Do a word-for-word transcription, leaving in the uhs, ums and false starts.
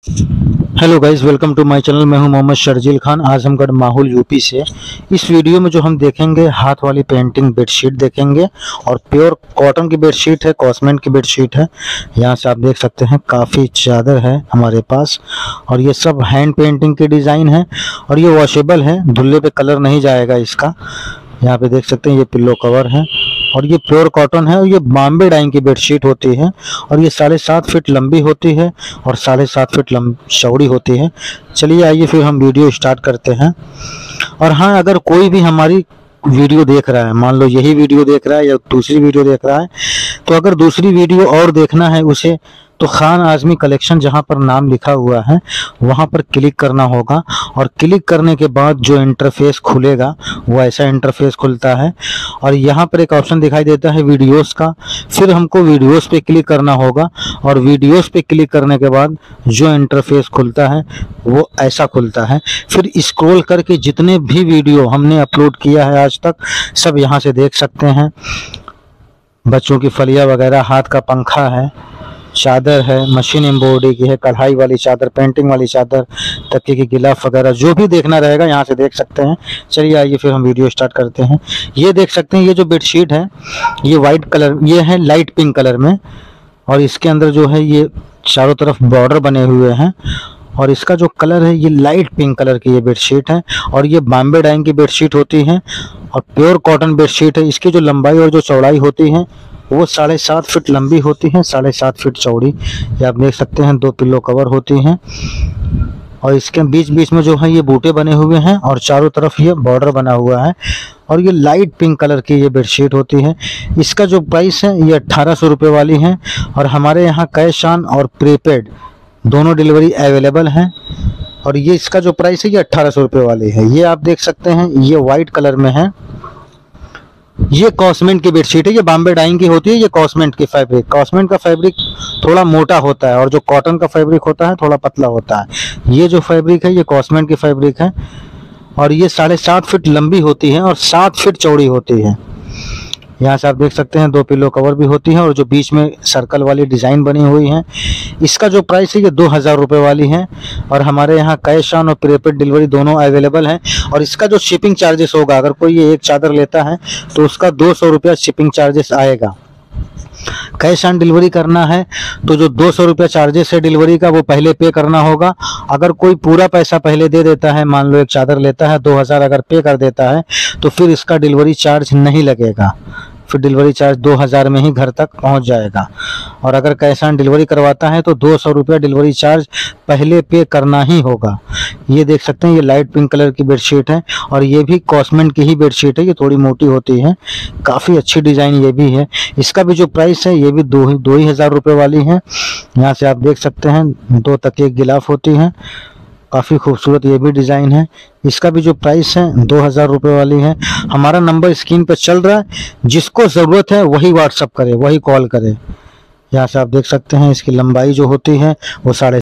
Hello guys, welcome to my channel. मैं हूं मोहम्मद शर्जील खान, आजमगढ़ माहौल यूपी से। इस वीडियो में जो हम देखेंगे हाथ वाली पेंटिंग बेडशीट देखेंगे और प्योर कॉटन की बेडशीट है, कॉस्मेट की बेडशीट है। यहां से आप देख सकते हैं काफ़ी चादर है हमारे पास और ये सब हैंड पेंटिंग की डिज़ाइन है और ये वॉशेबल है, धुलने पे कलर नहीं जाएगा इसका। यहाँ पे देख सकते हैं ये पिल्लो कवर है और ये प्योर कॉटन है और ये बॉम्बे डाइंग की बेडशीट होती है और ये साढ़े सात फीट लंबी होती है और साढ़े सात फीट लंब चौड़ी होती है। चलिए आइए फिर हम वीडियो स्टार्ट करते हैं। और हाँ, अगर कोई भी हमारी वीडियो देख रहा है, मान लो यही वीडियो देख रहा है या दूसरी वीडियो देख रहा है, तो अगर दूसरी वीडियो और देखना है उसे, तो खान आज़मी कलेक्शन जहां पर नाम लिखा हुआ है वहां पर क्लिक करना होगा और क्लिक करने के बाद जो इंटरफेस खुलेगा वो ऐसा इंटरफेस खुलता है। और यहां पर एक ऑप्शन दिखाई देता है वीडियोस का, फिर हमको वीडियोस पे क्लिक करना होगा और वीडियोस पे क्लिक करने के बाद जो इंटरफेस खुलता है वो ऐसा खुलता है। फिर स्क्रॉल करके जितने भी वीडियो हमने अपलोड किया है आज तक सब यहाँ से देख सकते हैं। बच्चों की फलिया वगैरह, हाथ का पंखा है, चादर है, मशीन एम्ब्रॉयडरी की है, कढ़ाई वाली चादर, पेंटिंग वाली चादर, तकिए की गिलाफ वगैरह, जो भी देखना रहेगा यहाँ से देख सकते हैं। चलिए आइए फिर हम वीडियो स्टार्ट करते हैं। ये देख सकते हैं, ये जो बेडशीट है ये वाइट कलर, ये है लाइट पिंक कलर में और इसके अंदर जो है ये चारों तरफ बॉर्डर बने हुए हैं और इसका जो कलर है ये लाइट पिंक कलर की ये बेडशीट है और ये बॉम्बे डाइंग की बेडशीट होती है और प्योर कॉटन बेडशीट है। इसकी जो लंबाई और जो चौड़ाई होती है वो साढ़े सात फीट लंबी होती है, साढ़े सात फीट चौड़ी। ये आप देख सकते हैं, दो पिल्लो कवर होती हैं और इसके बीच बीच में जो है ये बूटे बने हुए हैं और चारों तरफ ये बॉर्डर बना हुआ है और ये लाइट पिंक कलर की ये बेडशीट होती है। इसका जो प्राइस है ये अट्ठारह सौ रुपये वाली है और हमारे यहाँ कैश ऑन और प्रीपेड दोनों डिलीवरी अवेलेबल हैं और ये इसका जो प्राइस है ये अट्ठारह सौ रुपये वाली है। ये आप देख सकते हैं, ये वाइट कलर में है, ये कॉस्मेट की बेडशीट है। ये बॉम्बे डाइंग की होती है, ये कॉस्मेट की फैब्रिक। कॉस्मेट का फैब्रिक थोड़ा मोटा होता है और जो कॉटन का फैब्रिक होता है थोड़ा पतला होता है। ये जो फैब्रिक है ये कॉस्मेट की फैब्रिक है और ये साढ़े सात फीट लंबी होती है और सात फीट चौड़ी होती है। यहाँ से आप देख सकते हैं दो पिलो कवर भी होती है और जो बीच में सर्कल वाली डिज़ाइन बनी हुई है। इसका जो प्राइस है ये दो हज़ार रुपये वाली है और हमारे यहाँ कैश ऑन और प्रीपेड डिलीवरी दोनों अवेलेबल हैं। और इसका जो शिपिंग चार्जेस होगा, अगर कोई ये एक चादर लेता है तो उसका दो सौ रुपया शिपिंग चार्जेस आएगा। कैश ऑन डिलीवरी करना है तो जो दो सौ रुपया चार्जेस है डिलीवरी का वो पहले पे करना होगा। अगर कोई पूरा पैसा पहले दे देता है, मान लो एक चादर लेता है दो हज़ार अगर पे कर देता है तो फिर इसका डिलीवरी चार्ज नहीं लगेगा, फिर डिलीवरी चार्ज दो हज़ार में ही घर तक पहुंच जाएगा। और अगर कैश ऑन डिलीवरी करवाता है तो दो सौ रुपया डिलीवरी चार्ज पहले पे करना ही होगा। ये देख सकते हैं, ये लाइट पिंक कलर की बेडशीट है और ये भी कॉस्मेट की ही बेडशीट है। ये थोड़ी मोटी होती है, काफ़ी अच्छी डिज़ाइन ये भी है। इसका भी जो प्राइस है ये भी दो ही दो ही हज़ार रुपये वाली है। यहाँ से आप देख सकते हैं दो तकिए गिलाफ होती हैं, काफ़ी खूबसूरत ये भी डिज़ाइन है। इसका भी जो प्राइस है दो हज़ार रुपये वाली है। हमारा नंबर स्क्रीन पर चल रहा है, जिसको ज़रूरत है वही व्हाट्सअप करे, वही कॉल करे। यहाँ से आप देख सकते हैं इसकी लंबाई जो होती है वो साढ़े